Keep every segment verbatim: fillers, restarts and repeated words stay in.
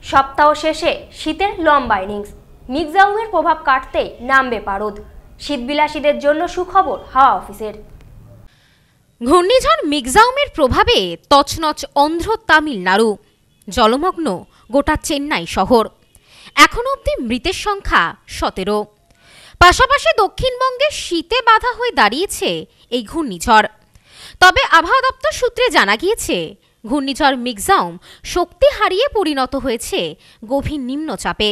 সপ্তাহ শেষে শীতের লম্বা ইনিংস, মিগজাউমের প্রভাব কাটতেই নামবে পারদ। শীতবিলাসীদের জন্য সুখবর হাওয়া অফিসের। ঘূর্ণিঝড় মিগজাউমের প্রভাবে তছনছ অন্ধ্র তামিলনাড়ু, জলমগ্ন গোটা চেন্নাই শহর। এখন অবধি মৃতের সংখ্যা সতেরো। পাশাপাশি দক্ষিণবঙ্গে শীতে বাধা হয়ে দাঁড়িয়েছে এই ঘূর্ণিঝড়। তবে আবহাওয়া দপ্তর সূত্রে জানা গিয়েছে, ঘূর্ণিঝড় মিগজাউম শক্তি হারিয়ে পরিণত হয়েছে গভীর নিম্নচাপে।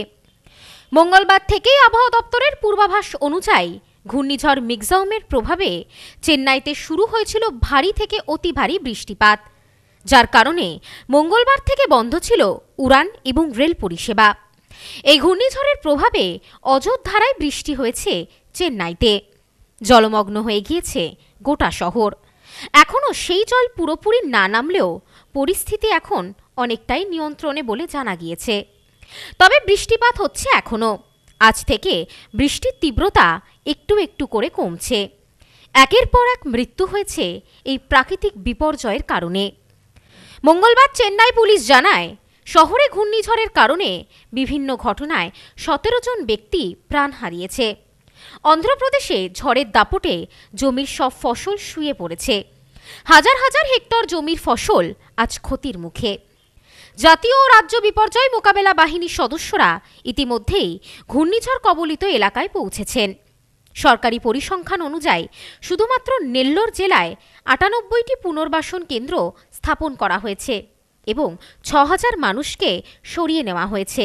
মঙ্গলবার থেকেই আবহাওয়া দপ্তরের পূর্বাভাস অনুযায়ী ঘূর্ণিঝড় মিগজাউমের প্রভাবে চেন্নাইতে শুরু হয়েছিল ভারী থেকে অতি ভারী বৃষ্টিপাত, যার কারণে মঙ্গলবার থেকে বন্ধ ছিল উড়ান এবং রেল পরিষেবা। এই ঘূর্ণিঝড়ের প্রভাবে অযোধ্যারায় বৃষ্টি হয়েছে চেন্নাইতে। জলমগ্ন হয়ে গিয়েছে গোটা শহর। এখনও সেই জল পুরোপুরি না নামলেও পরিস্থিতি এখন অনেকটাই নিয়ন্ত্রণে বলে জানা গিয়েছে। তবে বৃষ্টিপাত হচ্ছে এখনও। আজ থেকে বৃষ্টির তীব্রতা একটু একটু করে কমছে। একের পর এক মৃত্যু হয়েছে এই প্রাকৃতিক বিপর্যয়ের কারণে। মঙ্গলবার চেন্নাই পুলিশ জানায়, শহরে ঘূর্ণিঝড়ের কারণে বিভিন্ন ঘটনায় সতেরো জন ব্যক্তি প্রাণ হারিয়েছে। অন্ধ্রপ্রদেশে ঝড়ের দাপটে জমির সব ফসল শুয়ে পড়েছে। হাজার হাজার হেক্টর জমির ফসল আজ ক্ষতির মুখে। জাতীয় ও রাজ্য বিপর্যয় মোকাবেলা বাহিনীর সদস্যরা ইতিমধ্যেই ঘূর্ণিঝড় কবলিত এলাকায় পৌঁছেছেন। সরকারি পরিসংখ্যান অনুযায়ী শুধুমাত্র নেল্লোর জেলায় আটানব্বইটি পুনর্বাসন কেন্দ্র স্থাপন করা হয়েছে এবং ছ হাজার মানুষকে সরিয়ে নেওয়া হয়েছে।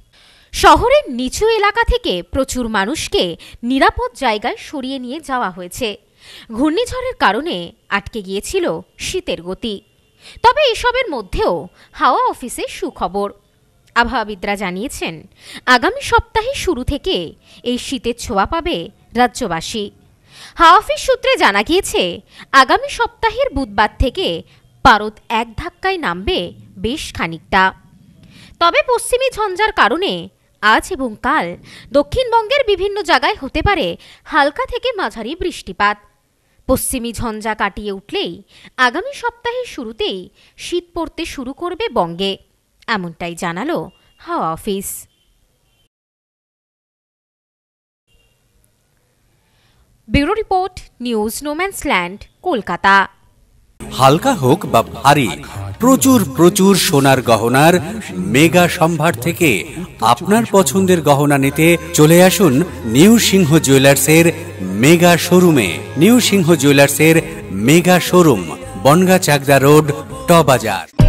শহরের নিচু এলাকা থেকে প্রচুর মানুষকে নিরাপদ জায়গায় সরিয়ে নিয়ে যাওয়া হয়েছে। ঘূর্ণিঝড়ের কারণে আটকে গিয়েছিল শীতের গতি। তবে এসবের মধ্যেও হাওয়া অফিসের সুখবর। আবহাওয়াবিদরা জানিয়েছেন, আগামী সপ্তাহের শুরু থেকে এই শীতের ছোঁয়া পাবে রাজ্যবাসী। হাওয়া অফিস সূত্রে জানা গিয়েছে, আগামী সপ্তাহের বুধবার থেকে পারদ এক ধাক্কায় নামবে বেশ খানিকটা। তবে পশ্চিমী ঝঞ্ঝার কারণে আজ এবং কাল দক্ষিণবঙ্গের বিভিন্ন জায়গায় হতে পারে হালকা থেকে মাঝারি বৃষ্টিপাত। পশ্চিমী ঝঞ্ঝা কাটিয়ে উঠলেই আগামী সপ্তাহের শুরুতেই শীত পড়তে শুরু করবে বঙ্গে, এমনটাই জানালো হাওয়া office. Bureau report, news no man's land, Kolkata. হালকা হোক বা ভারী, প্রচুর প্রচুর সোনার গহনার মেগা সম্ভার থেকে আপনার পছন্দের গহনা নিতে চলে আসুন নিউ সিংহ জুয়েলার্সের মেগা শোরুমে। নিউ সিংহ জুয়েলার্সের mega showroom, Bongaon Chakdah road, ট বাজার।